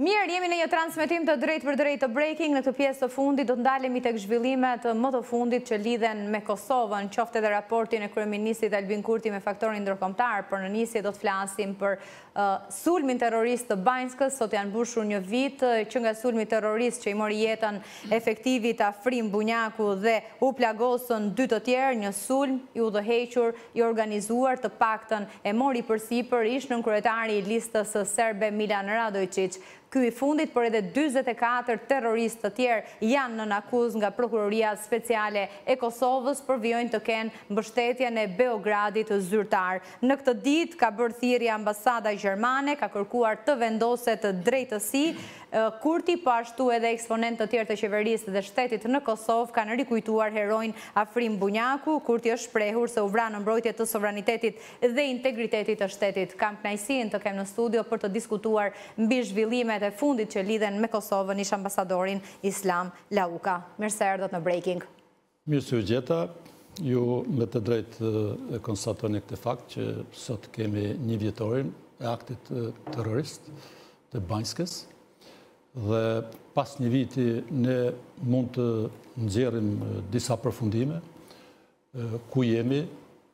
Mirë, jemi në një transmetim të drejt për drejt të breaking. Në këtë pjesë të fundit do të ndalemi tek zhvillimet më të fundit që lidhen me Kosovën, qoftë edhe raportin e kryeministit Albin Kurti me faktorin ndërkombëtar. Për në nisje do të flasim për sulmin terrorist të Banjskës. Sot janë mbushur një vit që nga sulmi terrorist që i mori jetën efektivit Afrim Bunjaku dhe u plagosën 2 të tjerë, një sulm i udhëhequr, i organizuar, të paktën e mori përsipër ish nënkryetari i listës serbe Milan Radojčić. Ky i fundit, por edhe 44 terroristë të tjerë janë në akuzë nga Prokuroria Speciale e Kosovës, përvijojnë të kenë mbështetjen e Beogradit zyrtar. Në këtë ditë ka bërë thirrje ambasada gjermane, ka kërkuar të vendoset drejtësi. Kurti, po ashtu edhe eksponent të tjerë të qeverisë dhe shtetit në Kosovë kanë rikujtuar heroin Afrim Bunjaku. Kurti është shprehur se u vra në mbrojtje të sovranitetit dhe integritetit të shtetit. Kam kënaqësinë të kem në studio për të diskutuar mbi zhvillimet e fundit që lidhen me Kosovën ish ambasadorin Islam Lauka. Mirë se erdhët në breaking. Mirë se u gjeta. Ju me të drejtë e konstatoni këtë fakt që sot kemi një vjetorin e aktit terrorist të Banjskës. Dhe pas një viti ne mund të nxjerrim disa përfundime ku jemi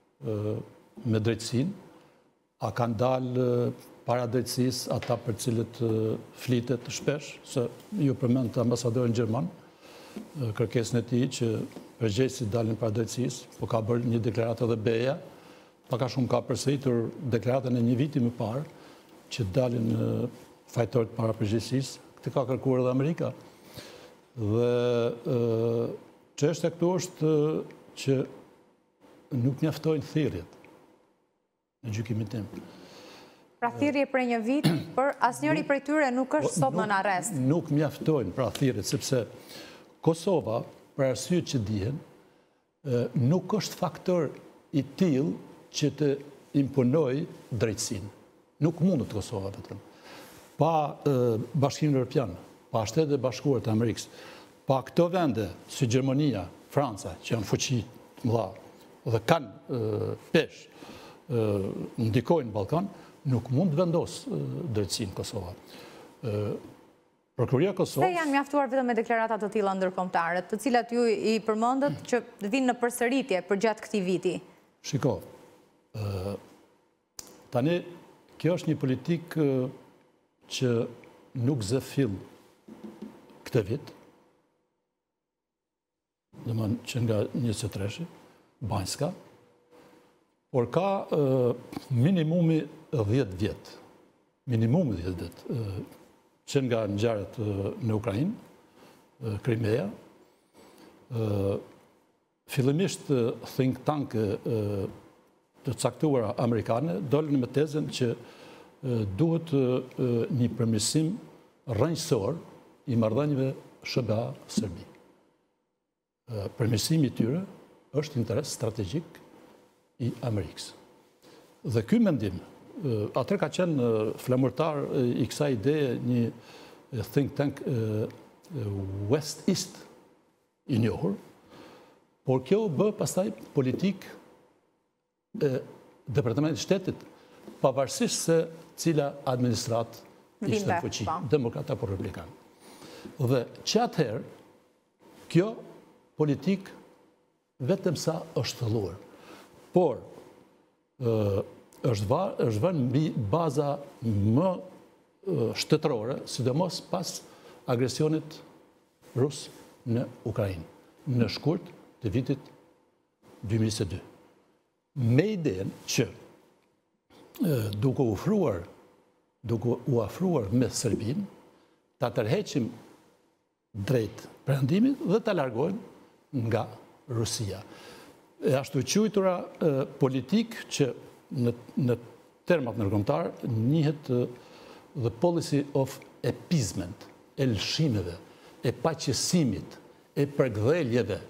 me drejtësinë, a kanë dalë para drejtësisë ata për cilët flitet shpesh, se ju përmend të ambasadorin gjerman, kërkesën e tij që përgjegjësit dalin para drejtësisë, po ka bërë një deklaratë edhe BE-ja, pak a shumë ka përsëritur deklaratën e një viti më parë që dalin fajtorët para përgjegjësisë. Këtë ka kërkuar edhe Amerika. Dhe çështja këtu është që nuk mjaftojnë thirrjet në gjykimin tim. Pra thirrje për një vit, për asnjëri prej tyre nuk është sot në arrest. Nuk mjaftojnë pra thirrjet, sepse Kosova, për arsyet që dihen, nuk është faktor i tillë që të imponojë drejtësinë. Nuk mundet Kosova vetëm. Pa Bashkimin Evropian, pa Shtetet e Bashkuara të Amerikës, pa këto vende si Gjermania, Franca, që janë fuqi të mëdha dhe kanë peshë, ndikojnë në Ballkan, nuk mund të vendos drejtësinë Kosova. Prokuroria e Kosovës. Se janë mjaftuar vetëm me deklarata të tilla ndërkombëtare, të cilat ju i përmendët që vinë në përsëritje përgjatë këtij viti. Shiko, tani kjo është një politikë që nuk zë fill këtë vit, domethënë që nga 23-shi, Banjska, por ka minimumi 10 vjet. Minimumi 10 vjet. Që nga ngjarjet në Ukrainë, Krimea, fillimisht think tank të caktuara amerikane dolën me tezën që duhet një përmirësim rrënjësor i marrëdhënieve SBA-Serbi. Përmirësimi i tyre është interes strategjik i Amerikës. Dhe ky mendim, atëherë ka qenë flamurtar i kësaj ideje një think tank West East i njohur, por kjo bë pastaj politikë e Departamentit të Shtetit, pavarësisht se cila administrat ishte në fuqi, demokrat apo republikan. Dhe që atëherë, kjo politik vetëm sa është thëlluar. Por, është vënë mbi baza më shtetërore, sidomos pas agresionit rus në Ukrainë, në shkurt të vitit 2022. Me idenë që duke u afruar me Serbinë, ta tërheqim drejt perëndimit dhe ta largojmë nga Rusia. E ashtu quajtura politikë që në termat ndërkombëtar njihet the policy of appeasement, e lëshimeve, e paqësimit, e përgdheljeve,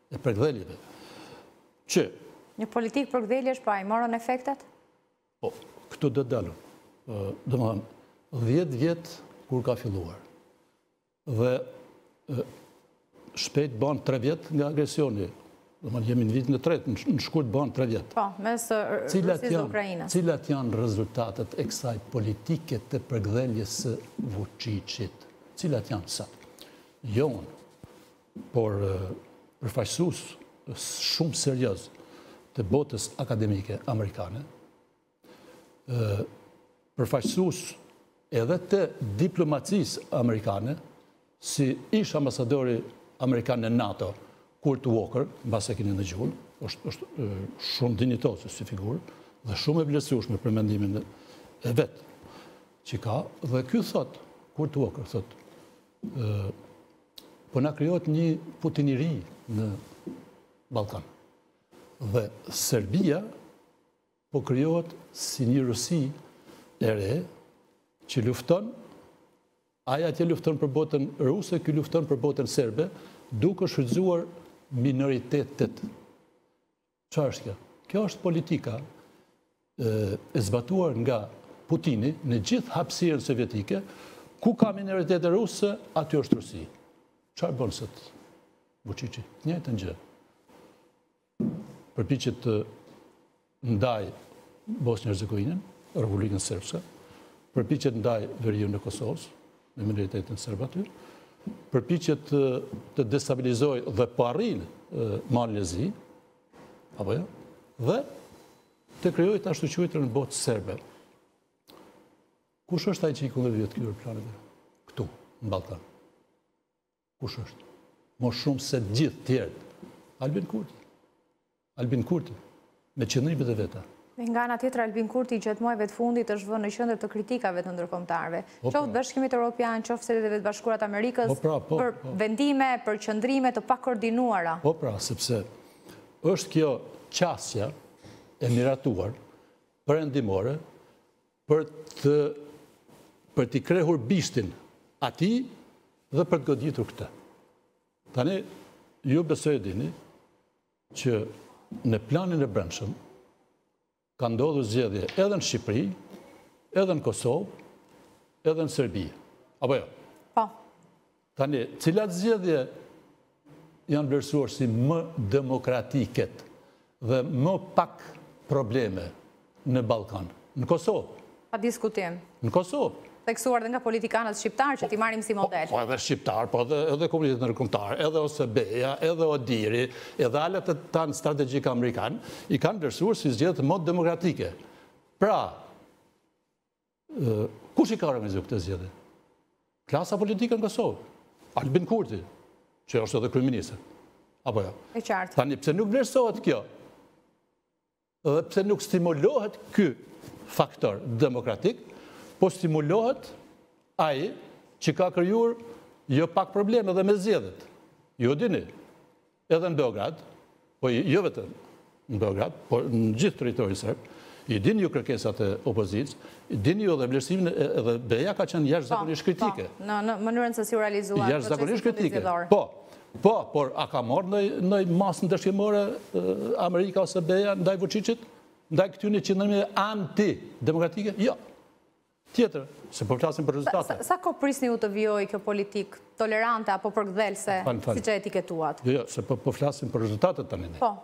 që një politikë përgdheljesh, pa i morën efektet? Po, këtu do të dalëm. Domethënë, 10 vjet kur ka filluar. Dhe shpejt bën 3 vjet nga agresioni Jemi në vitin e tretë, në shkurt banë 3 vjetë. Po, mes Rusisë dhe Ukrajinës. Cilat janë rezultatet e kësaj politike të përgdheljes së Vučićit? Cilat janë sot? Jo unë, por përfaqësues shumë serioz të botës akademike amerikane, përfaqësues edhe të diplomacisë amerikane, si ish ambasadori amerikan në NATO, Kurt Walker, mbas e keni dëgjuar, është shumë dinjitoz si figurë dhe shumë e vlerësueshme për mendimin e vet që ka, dhe ky thot, Kurt Walker thot, po na krijohet një putiniri në Ballkan. Dhe Serbia po krijohet si një Rusi e re që lufton, aja që lufton për botën ruse, ky lufton për botën serbe, duke shfrytzuar minoritetet. Çfarë është kjo? Kjo është politika e zbatuar nga Putini në gjithë hapësirën sovjetike, ku ka minoritete ruse, aty është Rusi. Çfarë bën sot Vučići? Njëjtën gjë. Përpiqet të ndaj Bosnjë-Hercegovinën, Republikën Srpske, përpiqet ndaj veriun e Kosovës, me minoritetin serb aty, përpiqet të destabilizoj dhe po arrin Malezi, apo jo, dhe të krijojë të ashtu quajturën botë serbe. Kush është ai që i kundërvjet këtyre planeve? Këtu, në Ballkan. Kush është? Më shumë se gjithë tjerët. Albin Kurti. Albin Kurti, me qëndrimet e veta. Nga ana tjetër, Albin Kurti gjatë muajve të fundit është vënë në qendër të kritikave të ndërkombëtarëve. Qoftë Bashkimit Evropian, qoftë Shtetet e Bashkuara të Amerikës, për vendime, për qëndrime të pakoordinuara. Po pra, sepse është kjo qasja e miratuar, perëndimore, për t'i krehur bishtin atij dhe për të goditur këtë. Tani, ju besoj e dini që në planin e brendshëm ka ndodhur zgjedhje edhe në Shqipëri, edhe në Kosovë, edhe në Serbi. Apo jo? Po. Tani, cilat zgjedhje janë vlerësuar si më demokratiket dhe më pak probleme në Ballkan? Në Kosovë. Pa diskutim. Në Kosovë. Teksuar dhe nga politikanët shqiptarë që t'i marrim si model. Po edhe shqiptarë, po edhe komunitetet ndërkombëtar, edhe OSBE-ja, edhe ODIHR-i, edhe alët e tanë strategjik amerikanë, i kanë vlerësuar si zgjedhje më demokratike. Pra, kush i ka organizuar këtë zgjedhje? Klasa politike në Kosovë. Albin Kurti, që është edhe kryeminist. Apo jo? E qartë. Tani, pse nuk vlerësohet kjo? Dhe pse nuk stimulohet ky faktor demokratik, po stimulohet ai që ka krijuar jo pak probleme edhe me zgjedhjet. Ju dini, edhe në Beograd, po jo vetëm në Beograd, por në gjithë territorin serb, i dini ju kërkesat e opozicës, i dini ju edhe vlerësimin edhe BE-ja ka qenë jashtëzakonisht kritike. Në mënyrën se si u realizuan jashtëzakonisht kritike. Po, por a ka marrë në masën dëshkimore Amerika ose BE-ja ndaj Vučićit, ndaj këtyre qendrime antidemokratike? Jo. Tjetër, se po flasim për rezultate. Sa ko prisni u të vijoj kjo politik tolerante apo përgdhelse, si që etiketuat? Jo, se po flasim për rezultate tani ne. Po.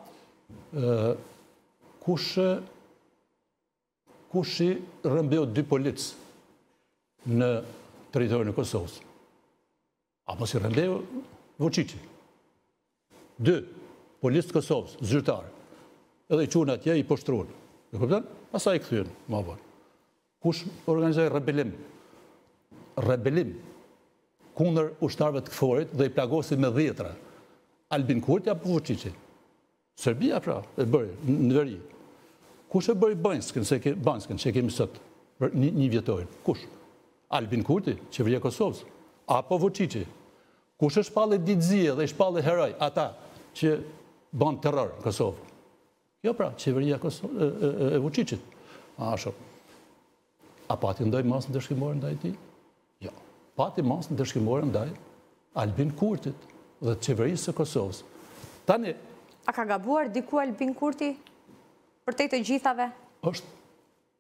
Kush i rrëmbeu 2 policë në territorin e Kosovës? Apo si rrëmbeu Vučići? 2 policë të Kosovës, zyrtarë. Edhe i qunë atje, i poshtruan. E kupton? Pastaj i kthyen, më vonë. Kush organizoi rebelim? Rebelim kundër ushtarëve të KFOR-it dhe i plagosi me 10. Albin Kurti apo Vučići? Serbia pra e bëri në veri. Kush e bëri Banskën që kemi sot për një vjetorin? Kush? Albin Kurti, qeveria e Kosovës, apo Vučići? Kush e shpalli ditëzie dhe i shpalli heroj ata që bën terror në Kosovë? Jo pra, qeveria e Vučićit. A pati ndaj masën dëshkimore ndaj ti? Jo. Pati masën dëshkimore ndaj Albin Kurtit dhe qeverisë së Kosovës. Tani... A ka gabuar diku Albin Kurti? Për te të gjithave?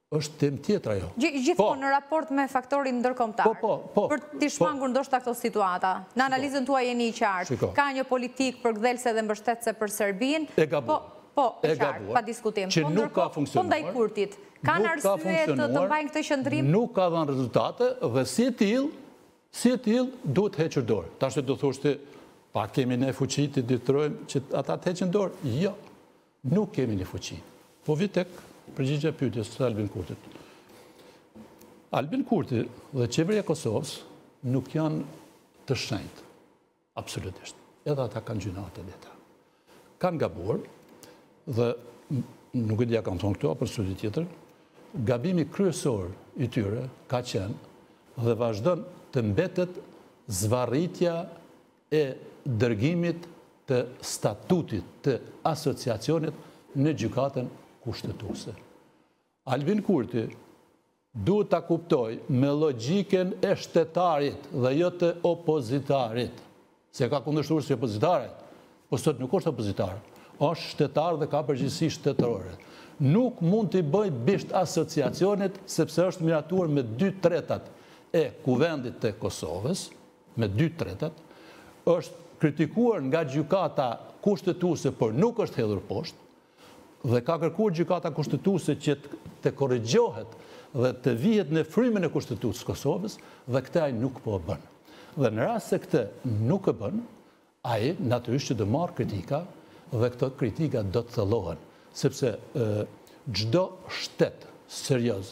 është tem tjetër ajo. Gjithmonë në raport me faktorin ndërkombëtar. Për t'i shmangur ndoshta këto situata, në analizën tuaj jeni i qartë, ka një politikë përkthelse dhe mbështetëse për Serbinë. E gabuar. Po, e qartë, pa diskutim. Që nuk ka funksionuar. Po ndaj Kurtit, kanë arsye të mbajnë këtë qëndrim? Nuk ka dhënë rezultate dhe si e tillë duhet hequr dorë. Tash do thoshte, pa kemi ne fuqi të detyrojmë që ata të heqin dorë? Jo, nuk kemi ne fuqi. Po vi tek përgjigja pyetjes së Albin Kurtit. Albin Kurti dhe qeveria e Kosovës nuk janë të shenjtë, absolutisht. Edhe ata kanë gjynat e veta. Kanë gabuar dhe nuk e dia kanë thonë këto, për studio tjetër, gabimi kryesor i tyre ka qenë dhe vazhdon të mbetet zvarritja e dërgimit të statutit të asociacionit në gjykatën kushtetuese. Albin Kurti duhet ta kuptoj me logjiken e shtetarit dhe jo të opozitarit. Se ka kundërshtuar si opozitarit, po sot nuk është opozitar, është shtetar dhe ka përgjegjësi shtetërore. Nuk mund t'i bëj bisht asociacionit sepse është miratuar me 2/3 e kuvendit të Kosovës, me 2/3, është kritikuar nga gjykata kushtetuese, por nuk është hedhur poshtë, dhe ka kërkuar gjykata kushtetuese që të korrigjohet dhe të vihet në frymën e kushtetuesës Kosovës, dhe këtë ai nuk po e bën. Dhe në rast se këtë nuk e bën, ai natyrisht që do marr kritika dhe këto kritika do të thellohen, sepse çdo shtet serioz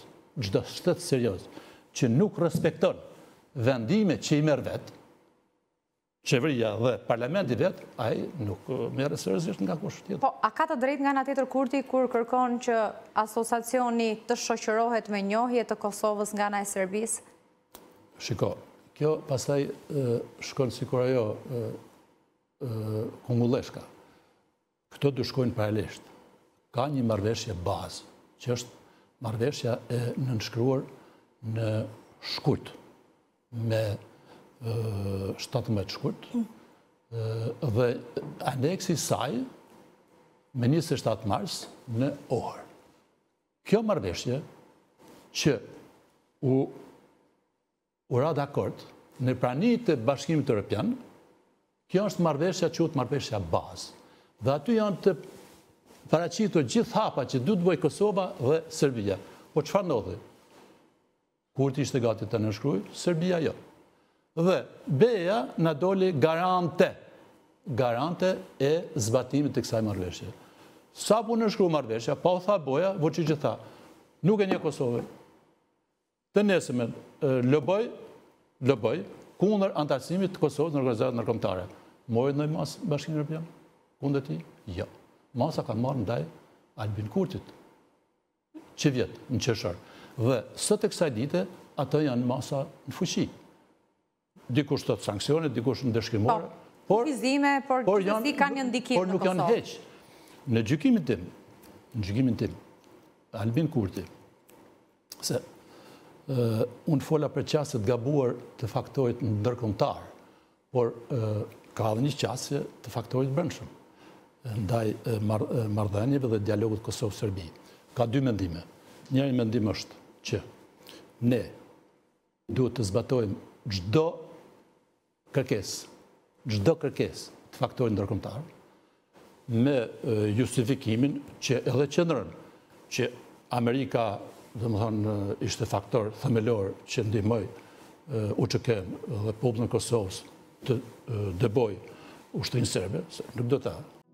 që nuk respekton vendimet që i merr vetë, qeveria dhe parlamenti vetë, ai nuk merret seriozisht nga kush tjetër. Po, a ka të drejtë nga ana tjetër Kurti kur kërkon që asociacioni të shoqërohet me njohje të Kosovës nga ana e Serbisë? Shiko, kjo pastaj shkon sikur ajo kungulleshka. Këto dy shkojnë paralelisht. Ka një marrëveshje bazë, që është marrëveshja e nënshkruar në shkurt me 17 shkurt, dhe aneksi saj me 27 mars në Ohër. Kjo marrëveshje që u ra dakord në praninë të Bashkimit Evropian, kjo është marrëveshja quhet marrëveshja bazë. Dhe aty janë të paraqitur gjithë hapa që duhet bëjë Kosova dhe Serbia. Po çfarë ndodhi? Kurti ishte gati të nënshkruajë, Serbia jo. Dhe BE-ja na doli garante e zbatimit të kësaj marrëveshje. Sa po nënshkrua marrëveshja, pa u tha boja, Vučić që tha, nuk e një Kosovë. Të nesëmen lëboj kundër antarësimit të Kosovës në organizatat ndërkombëtare. Mori ndaj mas Bashkimi Evropian? Kundër tij? Jo. Masa kanë marrë ndaj Albin Kurtit, që vjet në qershor. Dhe sot e kësaj dite, ato janë masa në fuqi. Dikush të sankcione, dikush në dëshkrimore. Por gjithësi kanë një ndikim në Kosovë. Por nuk janë heq. Në gjykimin tim, Albin Kurti, se unë fola për qasjet gabuar të faktorit ndërkombëtar, por ka dhe një qasje të faktorit brendshëm, ndaj marrëdhënieve dhe dialogut Kosovë-Serbi. Ka dy mendime. Njëri mendim është që ne duhet të zbatojmë çdo kërkesë të faktorit ndërkombëtar me justifikimin që edhe qendron që Amerika, domethënë, ishte faktor themelor që ndihmoi UÇK-n dhe popullin e Kosovës të dëboj ushtrinë serbe, nuk do ta